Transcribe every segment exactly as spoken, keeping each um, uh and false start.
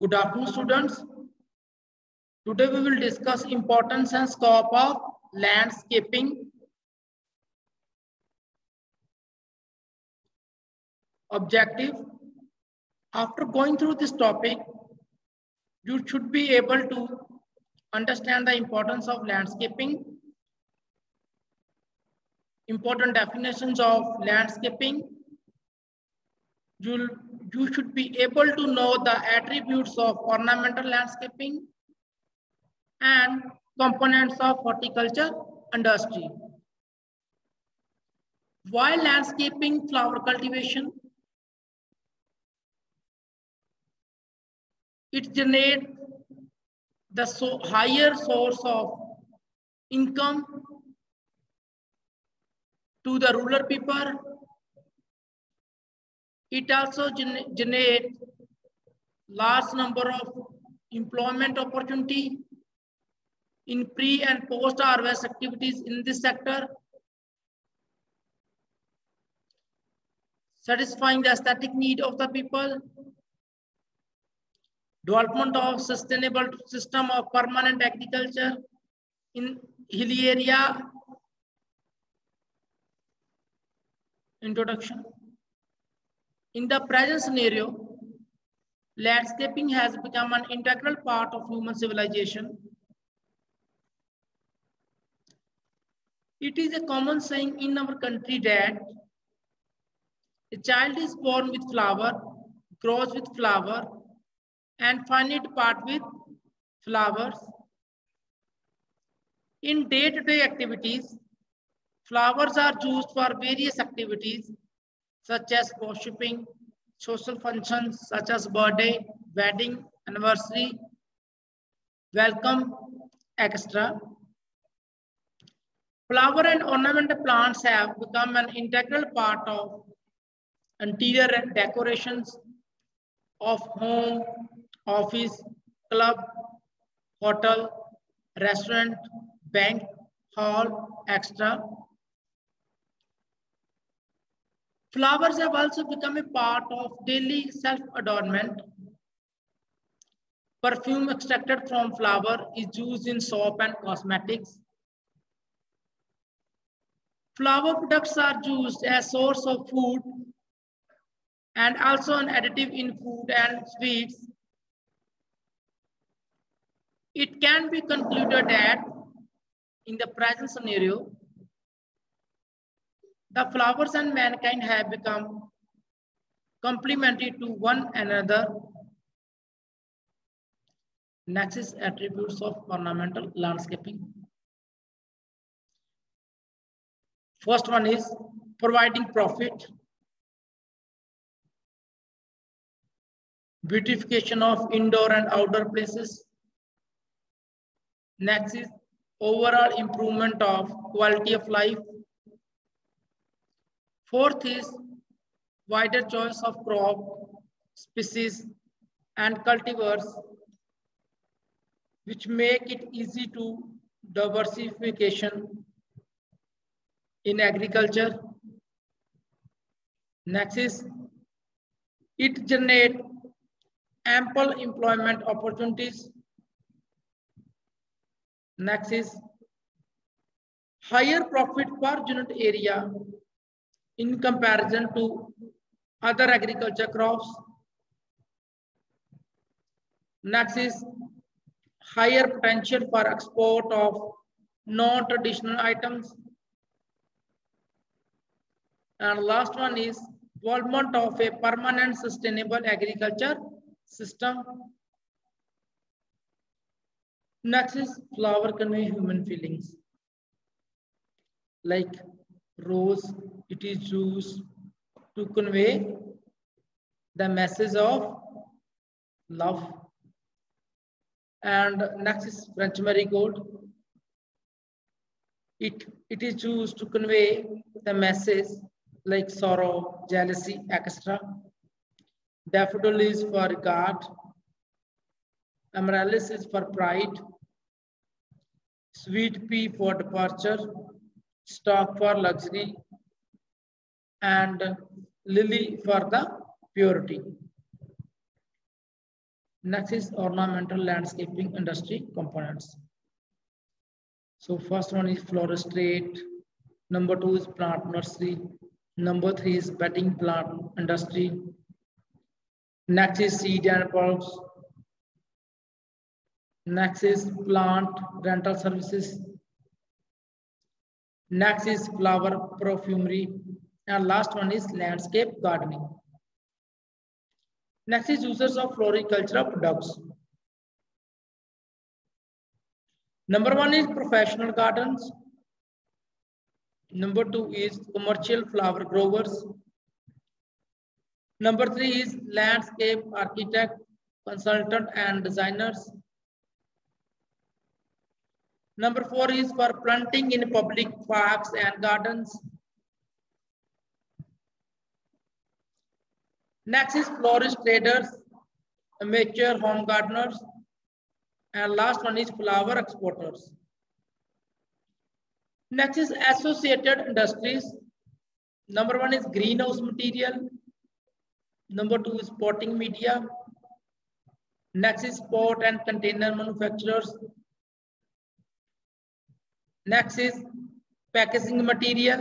Good afternoon, students. Today we will discuss importance and scope of landscaping. Objective. After going through this topic, you should be able to understand the importance of landscaping, important definitions of landscaping. You'll, you should be able to know the attributes of ornamental landscaping and components of horticulture industry. Why landscaping flower cultivation? It generates the so higher source of income to the rural people. It also gen generates large number of employment opportunity in pre and post harvest activities in this sector, satisfying the aesthetic need of the people, development of sustainable system of permanent agriculture in hilly area. Introduction. In the present scenario, landscaping has become an integral part of human civilization. It is a common saying in our country that a child is born with flower, grows with flower, and finally part with flowers. In day-to-day activities, flowers are used for various activities such as worshipping, social functions such as birthday, wedding, anniversary, welcome, et cetera. Flower and ornamental plants have become an integral part of interior decorations of home, office, club, hotel, restaurant, bank, hall, et cetera. Flowers have also become a part of daily self-adornment. Perfume extracted from flower is used in soap and cosmetics. Flower products are used as source of food and also an additive in food and sweets. It can be concluded that in the present scenario, the flowers and mankind have become complementary to one another. Next is attributes of ornamental landscaping. First one is providing profit, beautification of indoor and outdoor places. Next is overall improvement of quality of life. Fourth is wider choice of crop, species, and cultivars, which make it easy to diversification in agriculture. Next is it generates ample employment opportunities. Next is higher profit per unit area in comparison to other agriculture crops. Next is higher potential for export of non-traditional items. And last one is development of a permanent sustainable agriculture system. Next is flower convey human feelings. Like rose, it is used to convey the message of love. And next is French marigold. It, it is used to convey the message like sorrow, jealousy, et cetera. Daffodil is for regard. Amaryllis is for pride. Sweet pea for departure. Stock for luxury. And lily for the purity. Next is ornamental landscaping industry components. So first one is floristry. Number two is plant nursery. Number three is bedding plant industry. Next is seed and bulbs. Next is plant rental services. Next is flower perfumery. And last one is landscape gardening. Next is users of floricultural products. Number one is professional gardens. Number two is commercial flower growers. Number three is landscape architect, consultant and designers. Number four is for planting in public parks and gardens. Next is florist traders, amateur home gardeners. And last one is flower exporters. Next is associated industries. Number one is greenhouse material. Number two is potting media. Next is pot and container manufacturers. Next is packaging material.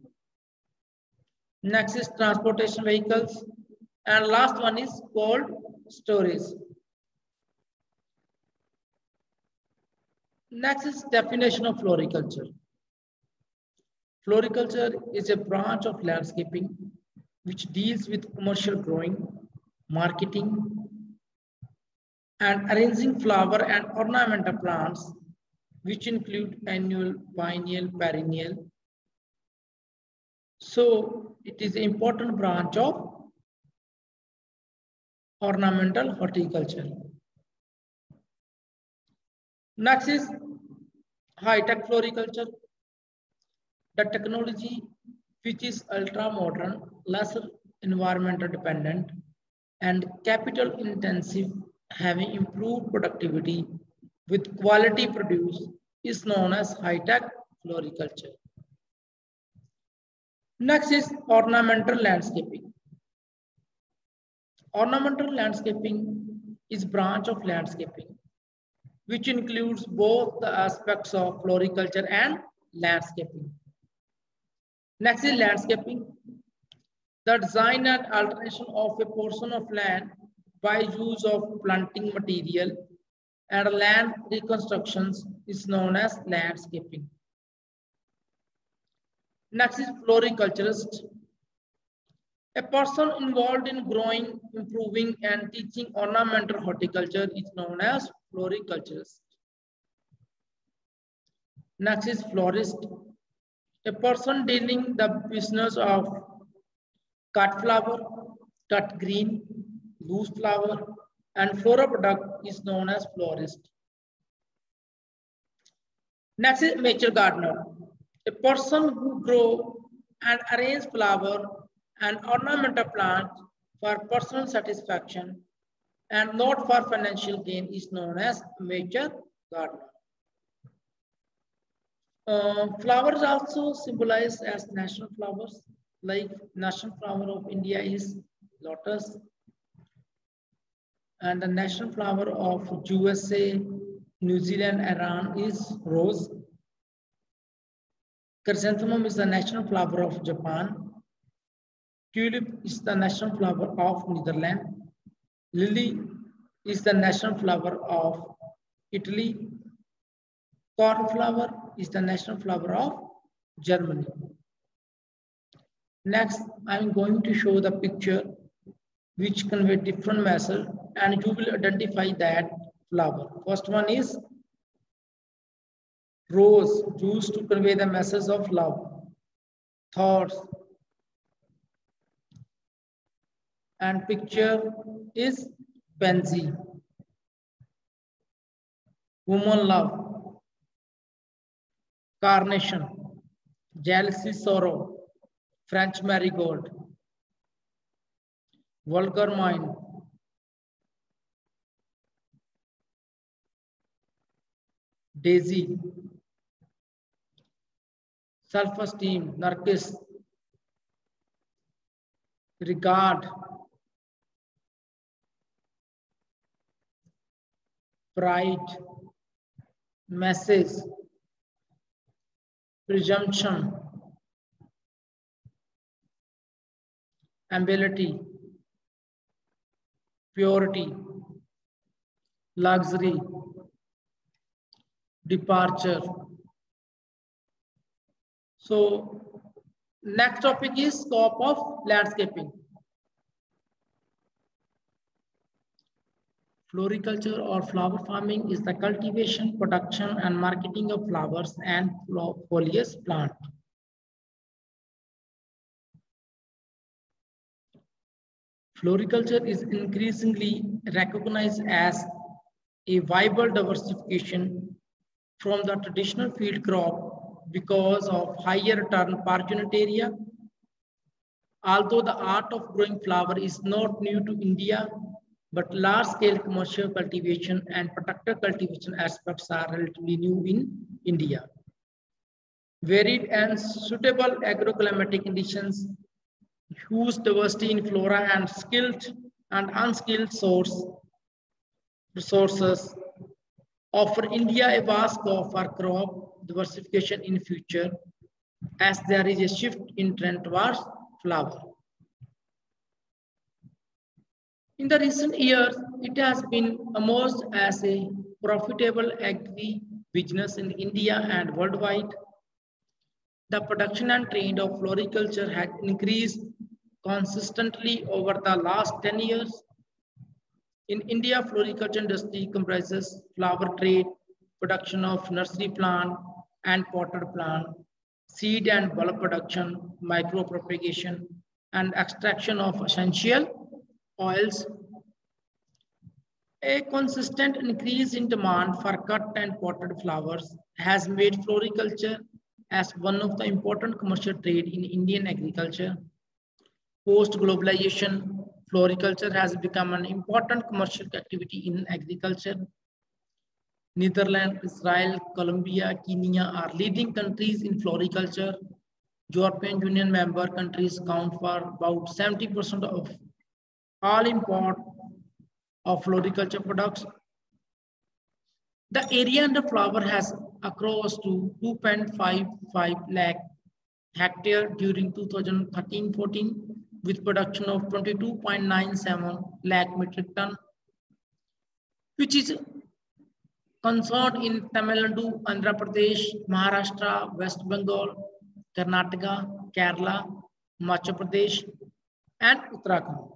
Next is transportation vehicles. And last one is cold storage. Next is definition of floriculture. Floriculture is a branch of landscaping which deals with commercial growing, marketing, and arranging flower and ornamental plants, which include annual, biennial, perennial. So it is an important branch of ornamental horticulture. Next is high-tech floriculture. The technology which is ultra-modern, less environmental dependent, and capital intensive, having improved productivity with quality produce, is known as high-tech floriculture. Next is ornamental landscaping. Ornamental landscaping is branch of landscaping, which includes both the aspects of floriculture and landscaping. Next is landscaping. The design and alteration of a portion of land by use of planting material and land reconstructions is known as landscaping. Next is floriculturist. A person involved in growing, improving, and teaching ornamental horticulture is known as floriculturist. Next is florist. A person dealing the business of cut flower, cut green, loose flower, and floral product is known as florist. Next is amateur gardener. A person who grow and arrange flower and ornamental plants for personal satisfaction and not for financial gain is known as amateur gardener. Uh, flowers also symbolize as national flowers, like national flower of India is lotus, and the national flower of U S A, New Zealand, Iran is rose. Chrysanthemum is the national flower of Japan. Tulip is the national flower of Netherlands. Lily is the national flower of Italy. Cornflower is the national flower of Germany. Next, I'm going to show the picture which convey different message and you will identify that flower. First one is rose, used to convey the message of love, thoughts. And picture is pansy, woman love. Carnation, jealousy, sorrow, French marigold, vulgar mind, daisy, self-esteem, narcissist, regard, pride, message, presumption, ability, purity, luxury, departure. So next topic is scope of landscaping. Floriculture or flower farming is the cultivation, production, and marketing of flowers and foliage plants. Floriculture is increasingly recognized as a viable diversification from the traditional field crop because of higher return per unit area. Although the art of growing flower is not new to India, but large-scale commercial cultivation and protected cultivation aspects are relatively new in India. Varied and suitable agroclimatic conditions, huge diversity in flora, and skilled and unskilled source resources offer India a vast scope for crop diversification in future, as there is a shift in trend towards flower. In the recent years, it has been emerged as a profitable agri business in India and worldwide. The production and trade of floriculture has increased consistently over the last ten years. In India, floriculture industry comprises flower trade, production of nursery plant and potted plant, seed and bulb production, micropropagation, and extraction of essential oils. A consistent increase in demand for cut and potted flowers has made floriculture as one of the important commercial trade in Indian agriculture. Post-globalization, floriculture has become an important commercial activity in agriculture. Netherlands, Israel, Colombia, Kenya are leading countries in floriculture. European Union member countries account for about seventy percent of all import of floriculture products. The area under flower has across to two point five five lakh hectare during two thousand thirteen fourteen, with production of twenty-two point nine seven lakh metric ton, which is concerned in Tamil Nadu, Andhra Pradesh, Maharashtra, West Bengal, Karnataka, Kerala, Madhya Pradesh, and Uttarakhand.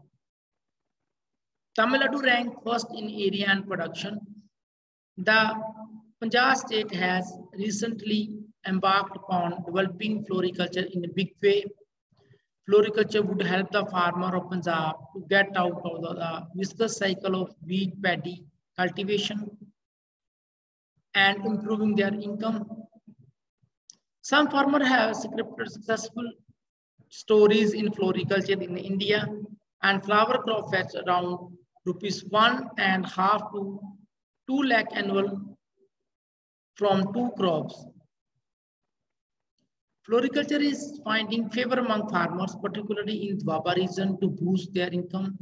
Tamil Nadu ranked first in area and production. The Punjab state has recently embarked upon developing floriculture in a big way. Floriculture would help the farmer of Punjab to get out of the, the viscous cycle of wheat paddy cultivation and improving their income. Some farmers have scripted successful stories in floriculture in India, and flower crop fetch around rupees one and half to two lakh annual from two crops. Floriculture is finding favor among farmers, particularly in Doaba region, to boost their income.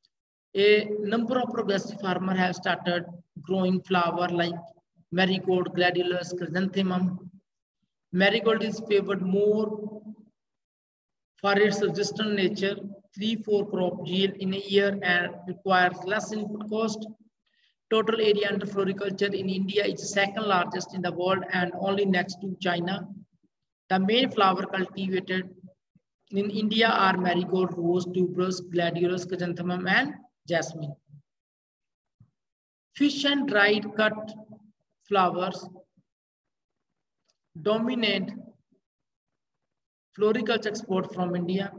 A number of progressive farmers have started growing flower like marigold, gladiolus, chrysanthemum. Marigold is favored more for its resistant nature, three four crop yield in a year, and requires less input cost. Total area under floriculture in India is second largest in the world and only next to China. The main flower cultivated in India are marigold, rose, tuberose, gladiolus, chrysanthemum, and jasmine. Fish and dried cut flowers dominate floriculture export from India.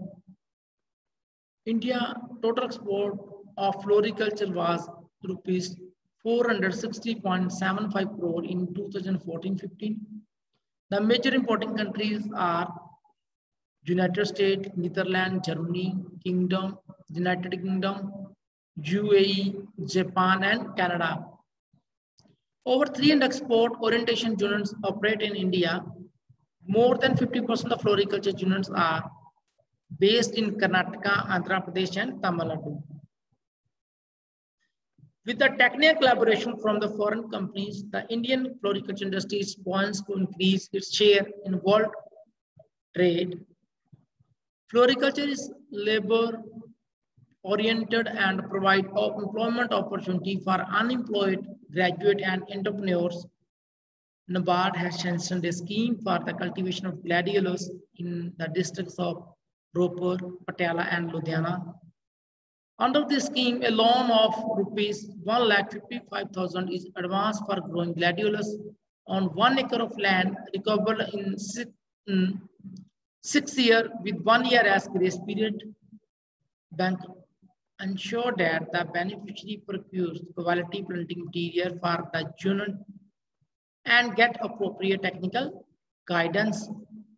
India total export of floriculture was rupees four hundred sixty point seven five crore in two thousand fourteen fifteen. The major importing countries are United States, Netherlands, Germany, Kingdom, United Kingdom, U A E, Japan, and Canada. Over three hundred export orientation units operate in India. More than fifty percent of floriculture units are based in Karnataka, Andhra Pradesh, and Tamil Nadu. With the technical collaboration from the foreign companies, the Indian floriculture industry is poised to increase its share in world trade. Floriculture is labor oriented and provide employment opportunity for unemployed graduate and entrepreneurs. NABARD has sanctioned a scheme for the cultivation of gladiolus in the districts of Ropur, Patiala, and Ludhiana. Under this scheme, a loan of rupees one lakh fifty-five thousand is advanced for growing gladiolus on one acre of land recoverable in six, in six years with one year as grace period. Bank ensure that the beneficiary procures quality planting material for the unit and get appropriate technical guidance.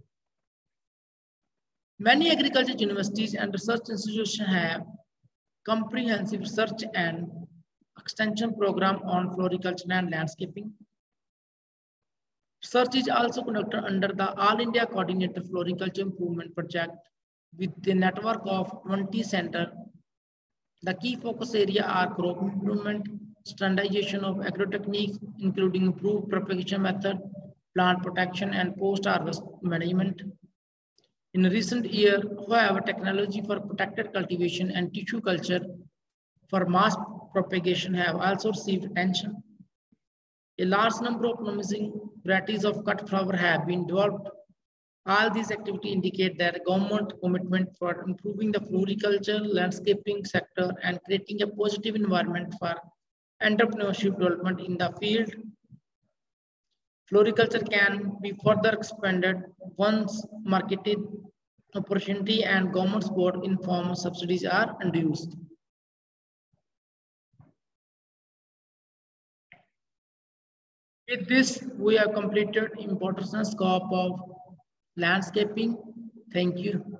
Many agriculture universities and research institutions have comprehensive research and extension program on floriculture and landscaping. Research is also conducted under the All India Coordinated Floriculture Improvement Project with the network of twenty centers. The key focus area are crop improvement, standardization of agro-techniques, including improved propagation method, plant protection, and post-harvest management. In recent years, however, technology for protected cultivation and tissue culture for mass propagation have also received attention. A large number of promising varieties of cut flower have been developed. All these activities indicate that government commitment for improving the floriculture, landscaping sector and creating a positive environment for entrepreneurship development in the field. Floriculture can be further expanded once marketed opportunity and government support in form of subsidies are introduced. With this, we have completed importance and scope of landscaping. Thank you.